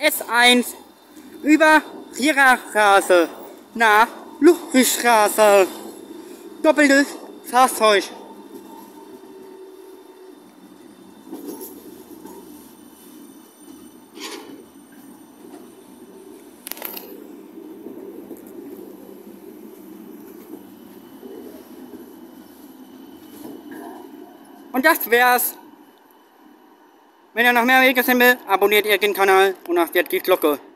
S1 über Viererstraße nach Ludwigstraße. Doppeltes Fahrzeug. Und das wär's. Wenn ihr noch mehr Videos sehen will, abonniert ihr den Kanal und aktiviert die Glocke.